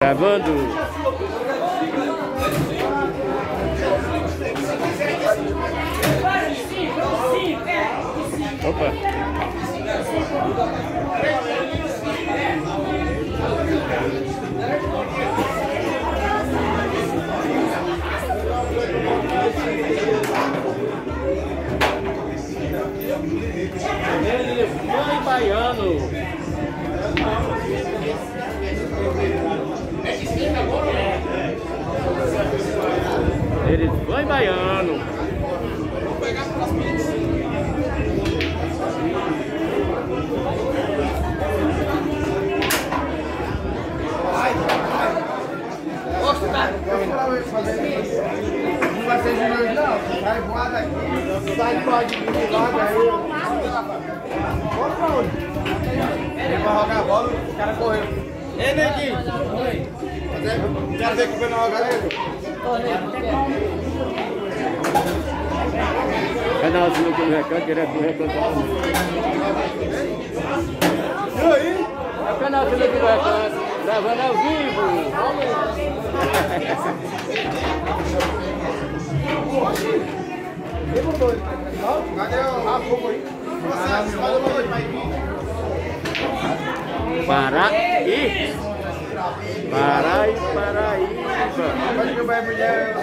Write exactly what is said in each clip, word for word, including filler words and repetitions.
Gravando. Opa. Mãe baiano. Eles vão baiano. Vou pegar para as meninas. Vai, vai. Gosto, cara. Não vai ser de noite, não. Sai voado aqui. Sai pode vir logo aí. Bora pra onde? Ele vai jogar a bola, o cara correu. Ei, Neguinho. Oi. Quero ver que foi na jogadora. Canalzinho aqui no Recanto, direto do Recanto. E aí? É o canalzinho aqui no Recanto, gravando ao vivo. Cadê o Rafa aí? Você fala uma noite, vai vir. Paraí. Paraí, Paraíba. Pode que o pai mulher.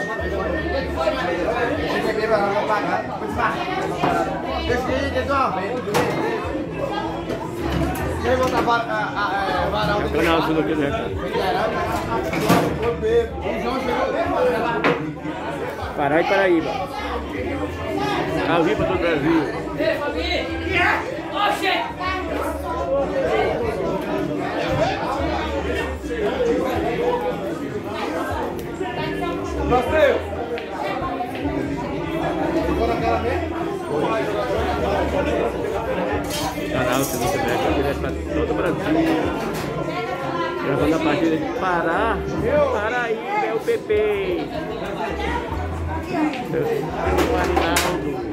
Esse aqui vai pagar. Esse aí, Dedó. Quem botar varal? É o canalzinho aqui no Recanto. Pará e Paraíba. Ao vivo para todo o Brasil. Ei, família! Oxê! Nasceu! Canal Cenoura Beca, direto para todo o Brasil. Gravando a partida de Pará. Paraíba é o P P. O Arinaldo.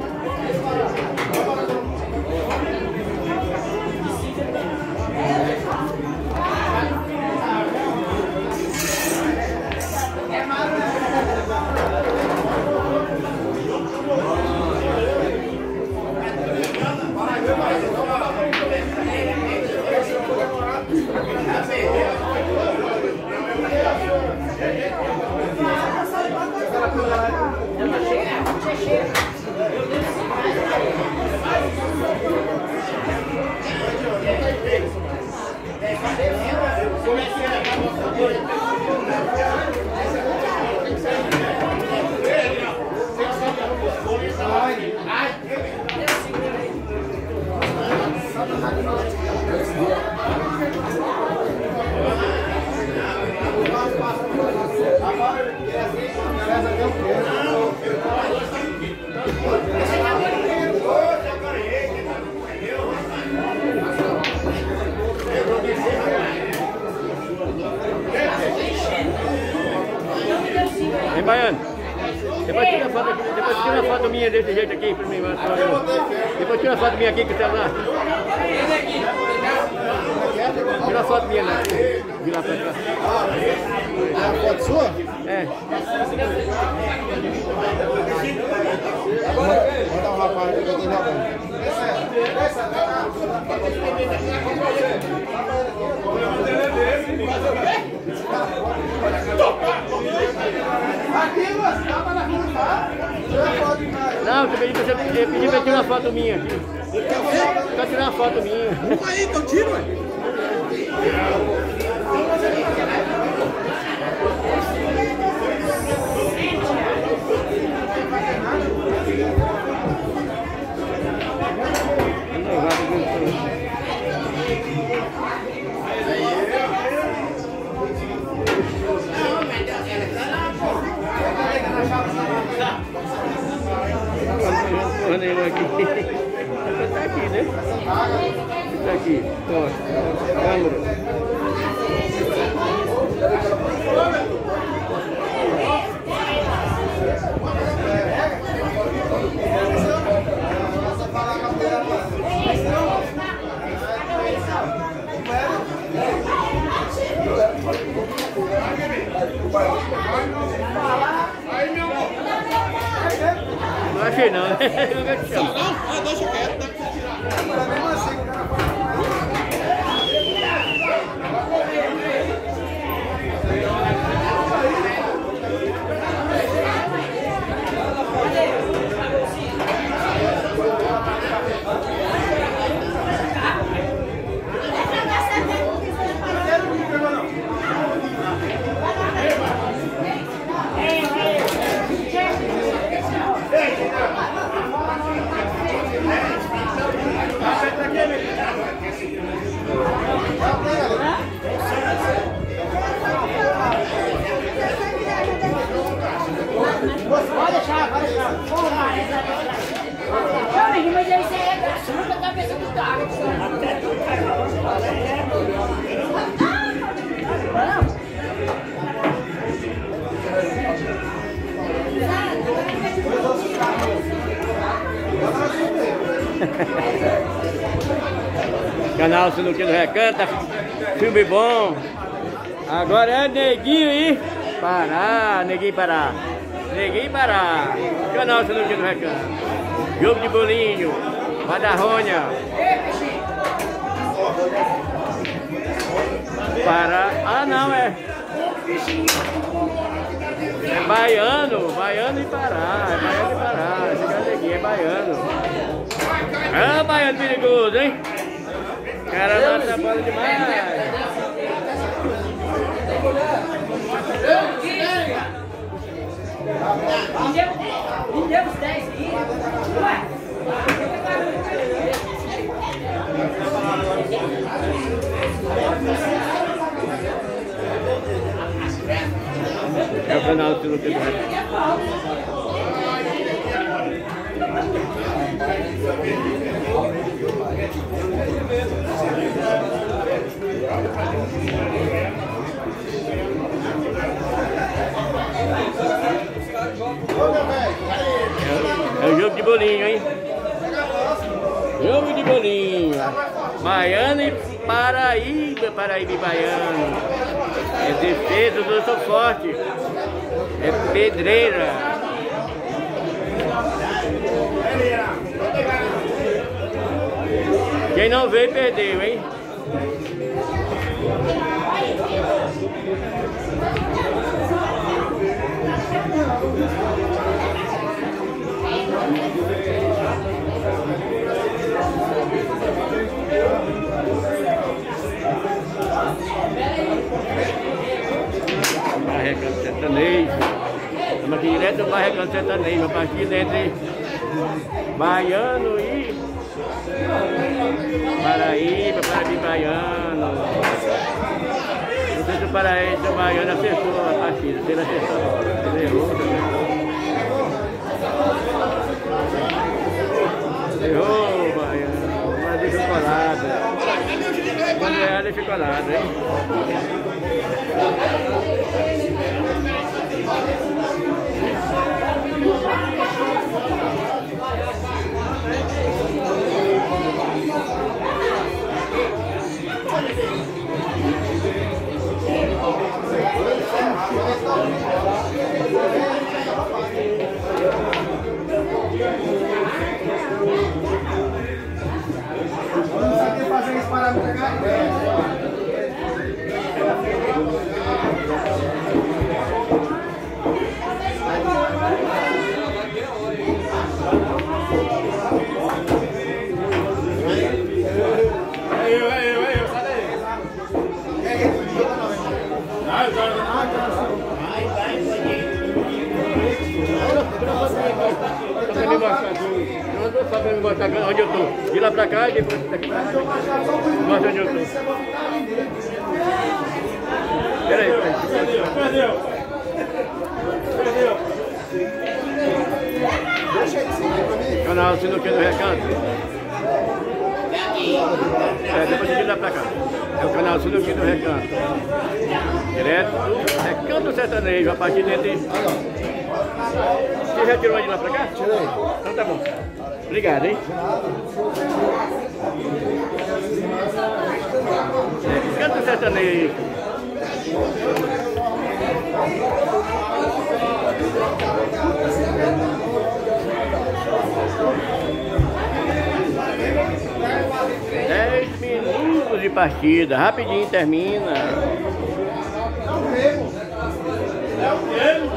Hein, Baiano? Depois tira a foto, depois tira a foto minha desse jeito aqui pra mim, Antônio. Depois tira a foto minha aqui com o celular. Tira a foto minha lá. Vira pra cá. É a foto sua? É. Bota um rapaz aqui que eu tô jogando. Não, eu pedi pra você pedir pra tirar uma foto minha aqui. Pra tirar uma foto minha. Vamos aí, que eu tiro, ué. Tá aqui, né? Tá aqui, ó, câmera. Thank you. Não achei não, né? Não, não, ah, deixa quieto, né? Pode deixar, pode deixar. Não, menino, mas isso aí é gachupa da cabeça do carro. Canal Sinuquinha do Recanto, filme bom. Agora é Neguinho e Pará, Neguinho e Pará. Neguinho e Pará. Canal Sinuquinha do Recanto. Jogo de bolinho, Madarronha. Pará. Ah não, é. É baiano, baiano e Pará. É baiano e Pará. Esse cara Neguinho é baiano. Ah, baiano perigoso, hein? O cara bate a bola demais. Me deu os dez aqui. Ué? É o canal do Sinuquinha do Recanto. É o jogo de bolinho, hein? Jogo de bolinho. Baiano e Paraíba, Paraíba e Baiano. É defesa do Sou Forte. É pedreira. Quem não veio perdeu, hein? Barrecanto Sertanejo. Estamos aqui direto do Barrecanto Sertanejo, a partir entre Baiano e Paraíba, Paraíba e Baiano. Não sei se o Paraíba e o Baiano acertou a partida, se ele acertou, ele errou também. Errou, Baiano, mas deixa colado. Quando é, deixa colado, hein? Você fazer isso para me pegar? Só me mostrar onde eu tô. De lá pra cá e depois daqui pra cá. Mostra onde eu tô. Peraí, peraí. Perdeu. Perdeu. Deixa aí, sim, pra mim. Canal Sinuquinha do Recanto. É, depois de lá pra cá. É o canal Sinuquinha do Recanto. Direto do Recanto Sertanejo, a partir dele. Você já tirou de lá pra cá? Tirei. Então tá bom. Obrigado, hein? É, Recanto Sertanejo. partida. Rapidinho termina. É o quê?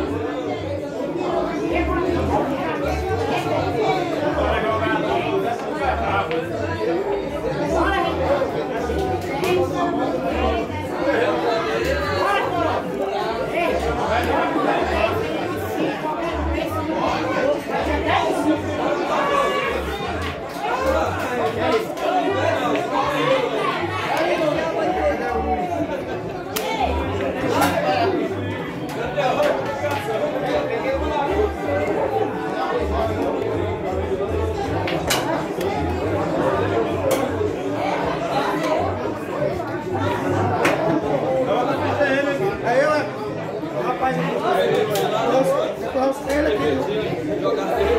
Rapaz, eu tô ele aqui.